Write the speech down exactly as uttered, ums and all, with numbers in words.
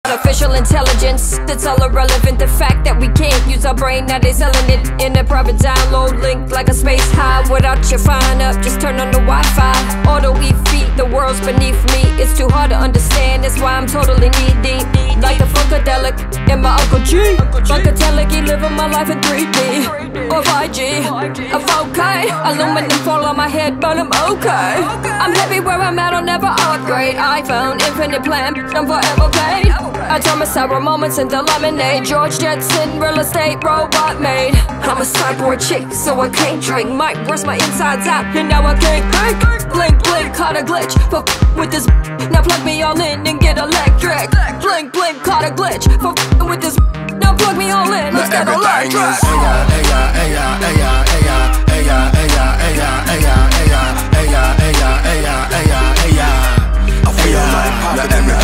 artificial intelligence, it's all irrelevant. The fact that we can't use our brain, now they selling it in a private download link like a space high. Without your phone up, just turn on the Wi-Fi. Auto E feet, the world's beneath me. It's too hard to understand, that's why I'm totally knee deep. Like the Funkadelic and my Uncle G. Funkadelic, he living my life in three D or five G, or four K. Aluminum fall on my head, but I'm okay. I'm happy where I'm at, I'll never upgrade. iPhone, infinite plan, I'm forever paid. I turn my sour moments into lemonade. George Jetson, real estate, robot made. I'm a cyborg chick, so I can't drink. Might burst my insides out, and now I can't think. Blink, blink, caught a glitch, for with this. Now plug me all in and get electric. Blink, blink, caught a glitch, for with this. Now plug me all in, let's get electric. I feel like